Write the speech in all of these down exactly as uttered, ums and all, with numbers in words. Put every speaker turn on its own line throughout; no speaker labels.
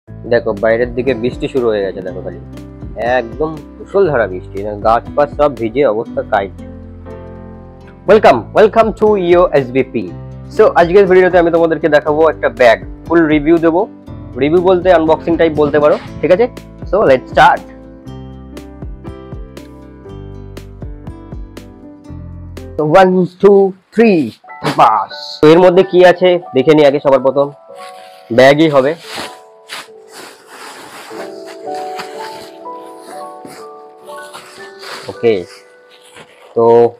দেখো বাইরের দিকে বৃষ্টি শুরু হয়ে গেছে, দেখো খালি একদম মুষলধারা বৃষ্টি, গাছ পাশ সব ভিজে অবস্থা কাইট। ওয়েলকাম ওয়েলকাম টু ইও এসবিপি। সো আজকের ভিডিওতে আমি তোমাদেরকে দেখাবো একটা ব্যাগ, ফুল রিভিউ দেবো। রিভিউ বলতে আনবক্সিং টাইপ বলতে পারো, ঠিক আছে? So let's start. তো ওয়ান টু থ্রি বাস। তো এর মধ্যে কি আছে দেখে নি আগে। সবার প্রথম ব্যাগই হবে। ওকে, তো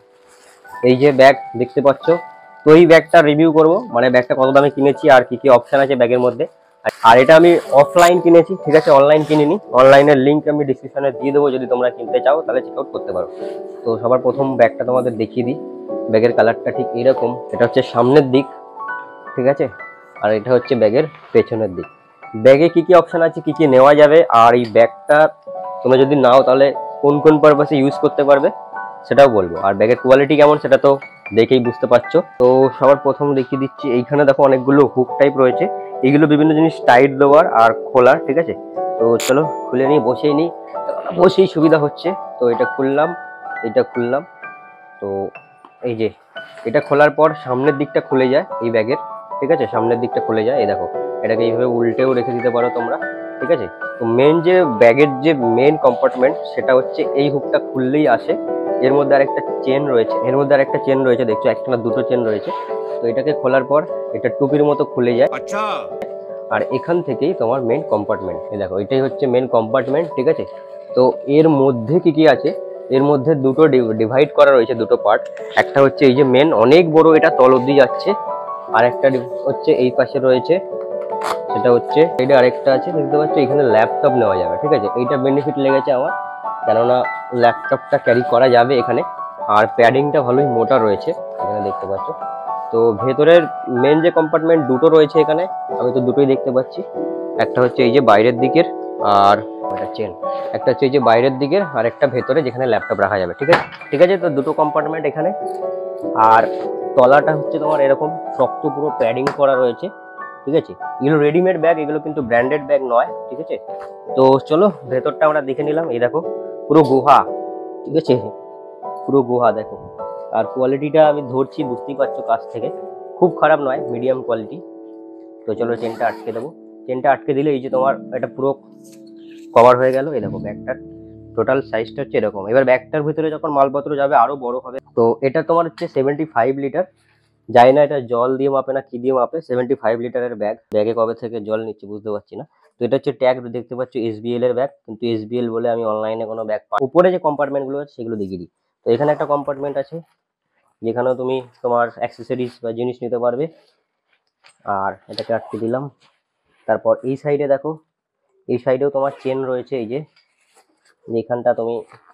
এই যে ব্যাগ দেখতে পাচ্ছ, তো এই ব্যাগটা রিভিউ করব, মানে ব্যাগটা কত দামে কিনেছি আর কি কি অপশন আছে ব্যাগের মধ্যে। আর এটা আমি অফলাইন কিনেছি, ঠিক আছে? অনলাইন কিনিনি। অনলাইনের লিঙ্ক আমি ডিসক্রিপশনে দিয়ে দেবো, যদি তোমরা কিনতে চাও তাহলে চেক আউট করতে পারো। তো সবার প্রথম ব্যাগটা তোমাদের দেখিয়ে দিই। ব্যাগের কালারটা ঠিক এইরকম। এটা হচ্ছে সামনের দিক, ঠিক আছে? আর এটা হচ্ছে ব্যাগের পেছনের দিক। ব্যাগে কি কি অপশন আছে, কি কি নেওয়া যাবে, আর এই ব্যাগটা তোমরা যদি নাও তাহলে কোন কোন পারপাসে ইউজ করতে পারবে সেটাও বলবো। আর ব্যাগের কোয়ালিটি কেমন সেটা তো দেখেই বুঝতে পারছো। তো সবার প্রথম দেখিয়ে দিচ্ছি, এইখানে দেখো অনেকগুলো হুক টাইপ রয়েছে। এইগুলো বিভিন্ন জিনিস টাইট দেওয়ার আর খোলার, ঠিক আছে? তো চলো খুলে নিই, বসেই নিই, বসেই সুবিধা হচ্ছে। তো এটা খুললাম, এটা খুললাম। তো এই যে এটা খোলার পর সামনের দিকটা খুলে যায় এই ব্যাগের, ঠিক আছে? সামনের দিকটা খুলে যায়। এই দেখো, এটাকে এইভাবে উল্টেও রেখে দিতে পারো তোমরা, ঠিক আছে? তো মেন যে ব্যাগের যে মেন কম্পার্টমেন্ট সেটা হচ্ছে এই হুকটা খুললেই আসে। এর মধ্যে আরেকটা চেন রয়েছে, এর মধ্যে আরেকটা চেন রয়েছে, দেখছো একটা না দুটো চেন রয়েছে। তো এটাকে খোলার পর এটা টুপির মতো খুলে যায়। আচ্ছা। আর এখান থেকেই তোমার মেন কম্পার্টমেন্ট। এই দেখো, এটাই হচ্ছে মেন কম্পার্টমেন্ট, ঠিক আছে? তো এর মধ্যে কি কি আছে, এর মধ্যে দুটো ডিভাইড করা রয়েছে, দুটো পার্ট। একটা হচ্ছে এই যে মেন অনেক বড়, এটা তল অব্দি যাচ্ছে। আর একটা হচ্ছে এই পাশে রয়েছে, সেটা হচ্ছে এটা। আরেকটা আছে দেখতে পাচ্ছ, এখানে ল্যাপটপ নেওয়া যাবে, ঠিক আছে? এইটা বেনিফিট লেগেছে আমার, কেননা ল্যাপটপটা ক্যারি করা যাবে এখানে। আর প্যাডিংটা ভালোই মোটা রয়েছে, এখানে দেখতে পাচ্ছ। তো ভেতরের মেন যে কম্পার্টমেন্ট দুটো রয়েছে এখানে, আমি তো দুটোই দেখতে পাচ্ছি। একটা হচ্ছে এই যে বাইরের দিকের, আর একটা চেন। একটা হচ্ছে এই যে বাইরের দিকের, আর একটা ভেতরে যেখানে ল্যাপটপ রাখা যাবে, ঠিক আছে? ঠিক আছে, তো দুটো কম্পার্টমেন্ট এখানে। আর তলাটা হচ্ছে তোমার এরকম শক্ত, পুরো প্যাডিং করা রয়েছে, ঠিক আছে? এগুলো রেডিমেড ব্যাগ, এগুলো কিন্তু ব্র্যান্ডেড ব্যাগ নয়, ঠিক আছে? তো চলো ভেতরটা আমরা দেখে নিলাম। এই দেখো পুরো গুহা, ঠিক আছে? পুরো গুহা দেখো। আর কোয়ালিটিটা আমি ধরছি, বুঝতেই পারছো কাছ থেকে, খুব খারাপ নয়, মিডিয়াম কোয়ালিটি। তো চলো চেনটা আটকে দেবো। চেনটা আটকে দিলে এই যে তোমার এটা পুরো কভার হয়ে গেল। এই দেখো ব্যাগটার টোটাল সাইজটা হচ্ছে এরকম। এবার ব্যাগটার ভিতরে যখন মালপত্র যাবে আরো বড় হবে। তো এটা তোমার হচ্ছে সেভেন্টি ফাইভ লিটার। জানি না এটা জল দিয়ে মাপে না কি দিয়ে মাপে। সেভেন্টি ফাইভ লিটারের ব্যাগ। ব্যাগে কবে থেকে জল নিচ্ছে বুঝতে পারছি না। তো এটা হচ্ছে ট্যাগ, দেখতে পাচ্ছ এসবিএল এর ব্যাগ, কিন্তু এসবিএল বলে আমি অনলাইনে কোনো ব্যাগ পাই। উপরে যে কম্পার্টমেন্টগুলো আছে সেগুলো দেখিয়ে দিই। তো এখানে একটা কম্পার্টমেন্ট আছে, যেখানেও তুমি তোমার অ্যাক্সেসরিজ বা জিনিস নিতে পারবে। আর এটাকে আটকে দিলাম। তারপর এই সাইডে দেখো, এই সাইডেও তোমার চেন রয়েছে। এই যে যেখানটা তুমি,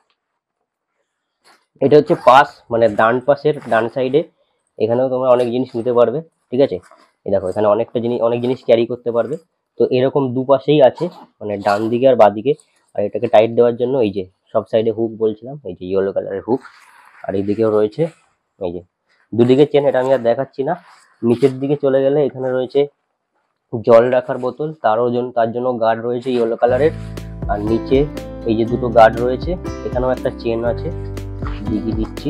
এটা হচ্ছে পাশ, মানে ডান পাশের ডান সাইডে, এখানেও তোমরা অনেক জিনিস নিতে পারবে, ঠিক আছে? এই দেখো এখানে অনেকটা জিনিস, অনেক জিনিস ক্যারি করতে পারবে। তো এরকম দুপাশেই আছে, মানে ডান দিকে আর বাঁ দিকে। আর এটাকে টাইট দেওয়ার জন্য এই যে সব সাইডে হুক বলছিলাম, এই যে ইয়েলো কালারের হুক। আর এইদিকেও রয়েছে, এই যে দুদিকে চেন, এটা আমি আর দেখাচ্ছি না। নিচের দিকে চলে গেলে এখানে রয়েছে জল রাখার বোতল, তারও জন্য তার জন্য গার্ড রয়েছে ইয়েলো কালারের। আর নিচে এই যে দুটো গার্ড রয়েছে, এখানেও একটা চেন আছে, দিকে দিচ্ছি,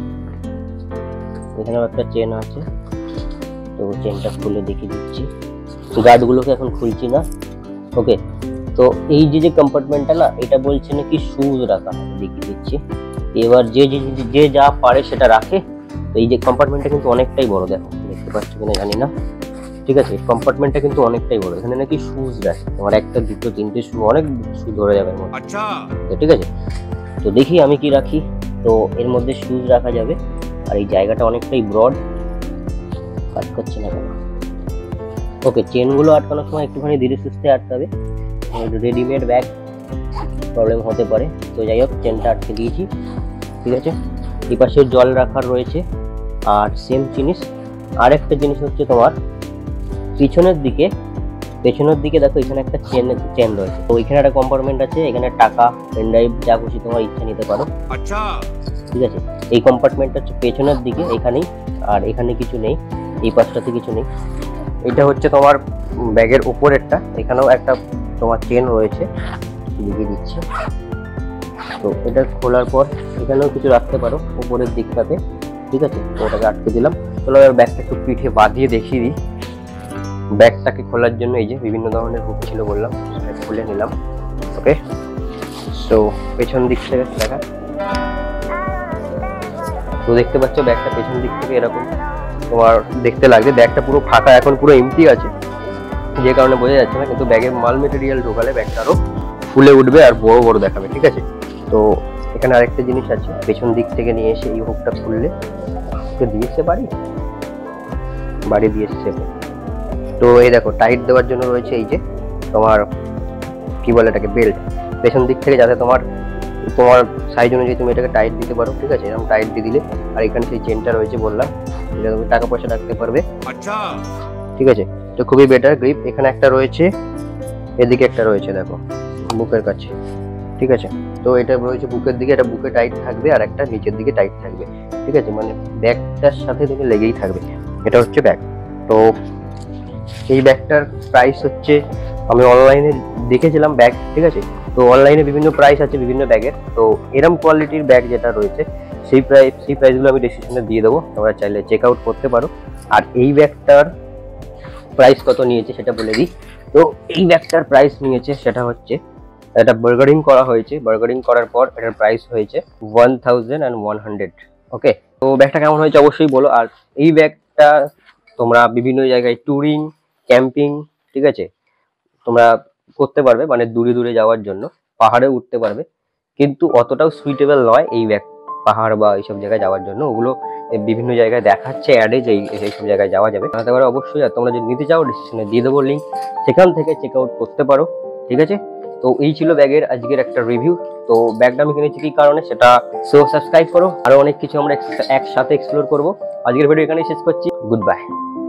এখানেও একটা চেন আছে। তো চেনটা খুলে দেখিয়ে দিচ্ছি, গার্ডগুলোকে এখন খুলছি না। ওকে, তো এই যে যে কম্পার্টমেন্টটা না, এটা বলছে নাকি শুজ রাখা, দেখিয়ে দিচ্ছি। এবার যে যে যা পারে সেটা রাখে। তো এই যে কম্পার্টমেন্টটা কিন্তু অনেকটাই বড়, দেখো দেখতে পাচ্ছ কিনা জানি না, ঠিক আছে? কম্পার্টমেন্টটা কিন্তু অনেকটাই বড়। এখানে নাকি শুজ রাখে, তোমার একটা দুটো তিনটে শু, অনেক শু ধরে যাবে এর মধ্যে। আচ্ছা, ঠিক আছে? তো দেখি আমি কি রাখি। তো এর মধ্যে শুজ রাখা যাবে। আর এই জায়গাটা অনেকটাই ব্রড, কাজ করছে না কেন? ওকে, চেনগুলো আটকানোর সময় একটুখানি ধীরে সুস্থে আটকাবে, রেডিমেড ব্যাগ প্রবলেম হতে পারে। তো যাই হোক, চেনটা আটকে দিয়েছি, ঠিক আছে? এই পাশে জল রাখার রয়েছে। আর সেম জিনিস আরেকটা জিনিস হচ্ছে তোমার পিছনের দিকে, পেছনের দিকে দেখো এখানে একটা চেন চেন রয়েছে। তো এখানে একটা কম্পার্টমেন্ট আছে, এখানে টাকা, পেন ড্রাইভ, যা খুশি তোমার ইচ্ছা নিতে পারো। আচ্ছা, ঠিক আছে? এই কম্পার্টমেন্টটা হচ্ছে পেছনের দিকে, এখানেই। আর এখানে কিছু নেই, এই পাশটাতে কিছু নেই। এটা হচ্ছে তোমার ব্যাগের উপরেরটা, এখানেও একটা তোমার চেন রয়েছে, দেখিয়ে দিচ্ছি। তো এটা খোলার পর এখানেও কিছু রাখতে পারো উপরের দিকটাতে, ঠিক আছে। তো ওটাকে আটকে দিলাম। চলো এবার ব্যাগটা একটু পিঠে বাঁধিয়ে দেখিয়ে দিই। ব্যাগটাকে খোলার জন্য এই যে বিভিন্ন ধরনের হুক ছিল বললাম, সেটা খুলে নিলাম। ওকে, তো পেছন দিক থেকে দেখা, তো দেখতে পাচ্ছ ব্যাগটা পেছন দিক থেকে এরকম তোমার দেখতে লাগবে। ব্যাগটা পুরো ফাঁকা, এখন পুরো এমটি আছে, যে কারণে বোঝা যাচ্ছে না, কিন্তু ব্যাগে মাল মেটেরিয়াল ঢোকালে ব্যাগটা আরো ফুলে উঠবে আর বড় বড় দেখাবে, ঠিক আছে। তো এখানে আরেকটা জিনিস আছে, পেছন দিক থেকে নিয়ে এসে এই হুকটা খুললে দিয়েছে বাড়ি বাড়ি দিয়ে এসছে। তো এই দেখো টাইট দেওয়ার জন্য রয়েছে এই যে তোমার কি বলে এটাকে বেল্ট, পেছন দিক থেকে যাতে তোমার তোমার সাইজ অনুযায়ী তুমি এটাকে টাইট দিতে পারো, ঠিক আছে। এরকম টাইট দিয়ে দিলে, আর এখানে সেই চেনটা রয়েছে বললাম, এটা তুমি টাকা পয়সা রাখতে পারবে, ঠিক আছে। তো খুবই বেটার গ্রিপ। এখানে একটা রয়েছে, এদিকে একটা রয়েছে দেখো বুকের কাছে, ঠিক আছে। তো এটা রয়েছে বুকের দিকে, এটা বুকে টাইট থাকবে আর একটা নিচের দিকে টাইট থাকবে, ঠিক আছে। মানে ব্যাগটার সাথে তুমি লেগেই থাকবে। এটা হচ্ছে ব্যাগ। তো এই ব্যাগটার প্রাইস হচ্ছে, আমি অনলাইনে দেখেছিলাম ব্যাগ, ঠিক আছে। তো অনলাইনে বিভিন্ন প্রাইস আছে বিভিন্ন ব্যাগের। তো এরম কোয়ালিটির ব্যাগ যেটা রয়েছে সেই প্রাইস সেই প্রাইসগুলো আমি ডিসক্রিপশনে দিয়ে দেবো, তোমরা চাইলে চেক আউট করতে পারো। আর এই ব্যাগটার প্রাইস কত নিয়েছে সেটা বলে দিই। তো এই ব্যাগটার প্রাইস নিয়েছে সেটা হচ্ছে, এটা বার্গারিং করা হয়েছে, বার্গারিং করার পর এটার প্রাইস হয়েছে one thousand and one hundred. Okay, তো ব্যাগটা কেমন হয়েছে অবশ্যই বলো। আর এই ব্যাগটা তোমরা বিভিন্ন জায়গায় ট্যুরিং, ক্যাম্পিং, ঠিক আছে, তোমরা করতে পারবে, মানে দূরে দূরে যাওয়ার জন্য, পাহাড়ে উঠতে পারবে। কিন্তু অতটাও সুইটেবল নয় এই ব্যাগ পাহাড় বা এইসব জায়গায় যাওয়ার জন্য। ওগুলো বিভিন্ন জায়গায় দেখাচ্ছে অ্যাডে যে এইসব জায়গায় যাওয়া যাবে, জানাতে পারো অবশ্যই। আর তোমরা যদি নিতে চাও ডিসক্রিপশনে দিয়ে দেবো লিঙ্ক, সেখান থেকে চেক আউট করতে পারো, ঠিক আছে। তো এই ছিল ব্যাগের আজকের একটা রিভিউ। তো ব্যাগটা আমি কিনেছি কি কারণে সেটা সো সাবস্ক্রাইব করো, আরো অনেক কিছু আমরা একসাথে এক্সপ্লোর করবো। আজকের ভিডিও এখানেই শেষ করছি, গুড বাই।